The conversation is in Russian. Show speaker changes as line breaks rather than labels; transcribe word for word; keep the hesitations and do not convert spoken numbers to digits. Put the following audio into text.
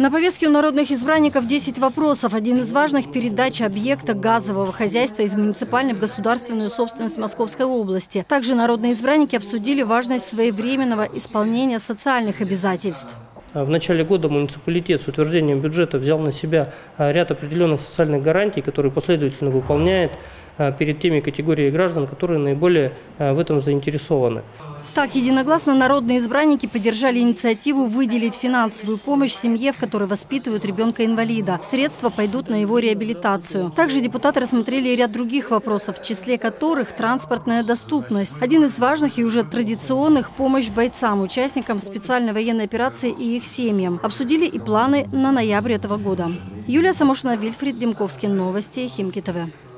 На повестке у народных избранников десять вопросов. Один из важных – передача объекта газового хозяйства из муниципальной в государственную собственность Московской области. Также народные избранники обсудили важность своевременного исполнения социальных обязательств.
В начале года муниципалитет с утверждением бюджета взял на себя ряд определенных социальных гарантий, которые последовательно выполняет перед теми категориями граждан, которые наиболее в этом заинтересованы.
Так, единогласно народные избранники поддержали инициативу выделить финансовую помощь семье, в которой воспитывают ребенка-инвалида. Средства пойдут на его реабилитацию. Также депутаты рассмотрели ряд других вопросов, в числе которых транспортная доступность. Один из важных и уже традиционных – помощь бойцам, участникам специальной военной операции и их семьям. Обсудили и планы на ноябрь этого года. Юлия Самошина, Вильфрид Демковский. Новости Химки ТВ.